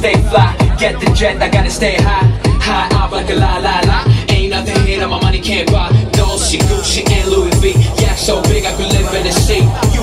stay fly. Get the jet, I gotta stay high. High up like a la la la. Ain't nothing here that my money can't buy. Dolce, Gucci, and Louis V. Yeah, so big I could live in the sea.